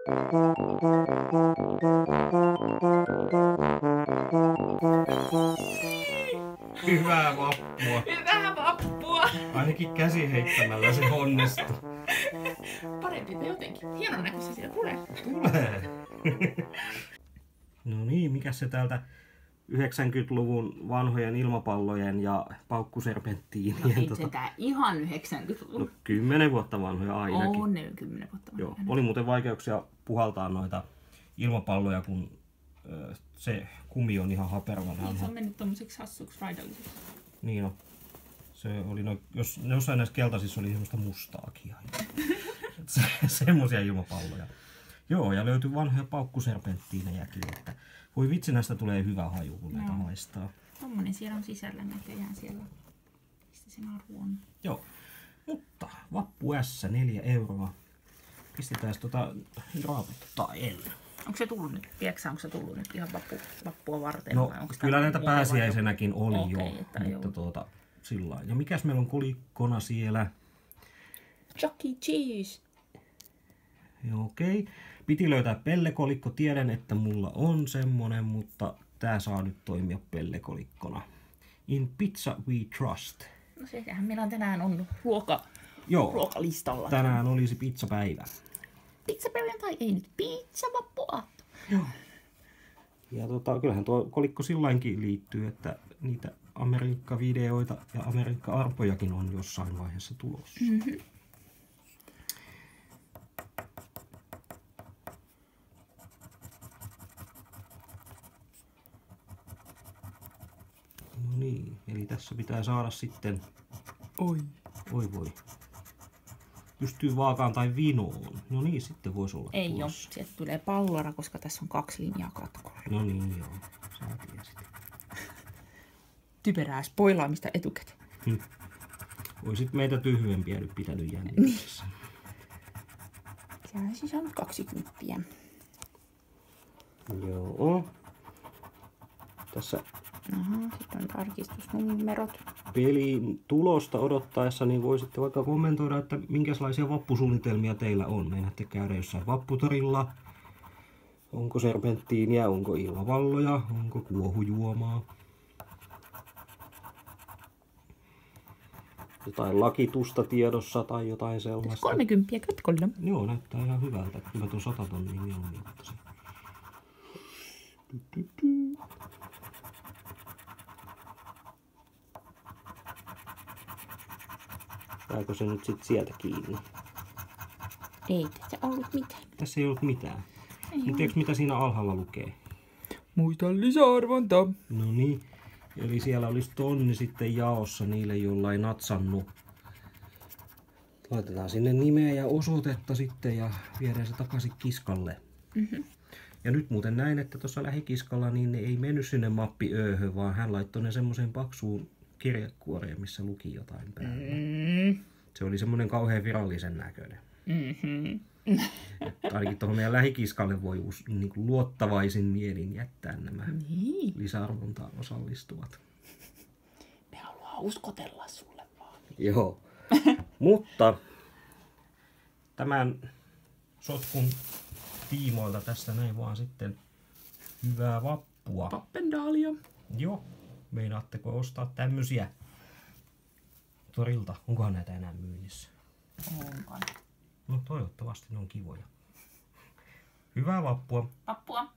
Hyvää vappua. Hyvää vappua. Ainakin käsi heittämällä se onnistuu. Parempi jotenkin. Hienon näköistä siellä tulee. Tulee. No niin, mikä se täältä 90-luvun vanhojen ilmapallojen ja paukkuserpenttiinien... No ei se tää ihan 90-luvun. No 10 vuotta vanhoja ainakin. On ne 10 vuotta vanhoja. Joo, oli muuten vaikeuksia puhaltaa noita ilmapalloja, kun se kumi on ihan hapervana. Niin, se on mennyt tommoseksi hassuksi raidalliseksi. Niin on. Se oli jos jossain näissä keltaisissa oli semmoista mustaakin. Semmoisia ilmapalloja. Joo, ja löytyi vanhoja paukkuserpenttiinejäkin, että voi vitsi, näistä tulee hyvä haju, kun näitä maistaa. Tommonen siellä on sisällä näköjään siellä. Mistä sen arvo on? Joo, mutta Vappu S 4 €. Pistetään raaputtaa ennen. Onko se tullut nyt? Tiedätkö onko se tullut nyt ihan vappua varten? No, kyllä näitä pääsiäisenäkin oli okay, jo, mutta sillä. Ja mikäs meillä on kolikkona siellä? Chuck E. Cheese. Joo, okei. Piti löytää pellekolikko. Tiedän, että mulla on semmonen, mutta tää saa nyt toimia pellekolikkona. In Pizza We Trust. No sehän meillä on tänään on ruokalistalla. Tänään olisi pizzapäivä. Pizzaperjantai ei nyt, pizzavappuaatto. Joo. Ja kyllähän tuo kolikko sillainkin liittyy, että niitä Amerikka-videoita ja Amerikka-arpojakin on jossain vaiheessa tulossa. Mm-hmm. No niin, eli tässä pitää saada sitten... Oi voi. Pystyy vaakaan tai vinoon. No niin, sitten voisi olla ei tulossa. oo, sieltä tulee pallora, koska tässä on 2 linjaa katkolla. No niin, joo. Sä tiesit. Typerää spoilaamista etukäteen. Oisit meitä tyhmempiä nyt pitänyt jännityksessä. Sehän siis on 20. Joo. Tässä sitten on tarkistusnumerot. pelin tulosta odottaessa, niin voisitte vaikka kommentoida, että minkälaisia vappusuunnitelmia teillä on. Meinaatte käydä jossain vapputorilla. Onko serpenttiiniä, onko ilmavalloja, onko kuohujuomaa. Jotain lakitusta tiedossa tai jotain sellaista. 30 katkolla. Joo, näyttää ihan hyvältä. Kyllä tuon 100 tonnia mieluummin ottaisin. Saako se nyt sit sieltä kiinni? Ei tässä ollut mitään. Tässä ei ollut mitään. Mutta tiedätkö mitä siinä alhaalla lukee? Muista lisäarvonta. No niin. Eli siellä olisi tonni sitten jaossa niille, jolla ei natsannut. Laitetaan sinne nimeä ja osoitetta sitten ja viedään se takaisin kiskalle. Mm-hmm. Ja nyt muuten näin, että tuossa lähikiskalla niin ne ei mennyt sinne mappi ööhön, vaan hän laittoi ne semmoiseen paksuun kirjekuoreen, missä luki jotain päällä. Se oli semmoinen kauhean virallisen näköinen. Mm-hmm. Ainakin tuohon meidän lähikiskalle voi niin kuin luottavaisin mielin jättää nämä lisäarvontaan osallistuvat. Me haluaa uskotella sulle vaan. Joo. Mutta tämän sotkun tiimoilta tässä näin vaan sitten hyvää vappua. Pappendaalia. Joo. Meinaatteko ostaa tämmösiä torilta? Onkohan näitä enää myynnissä? Onkaan. No toivottavasti ne on kivoja. Hyvää vappua. Vappua.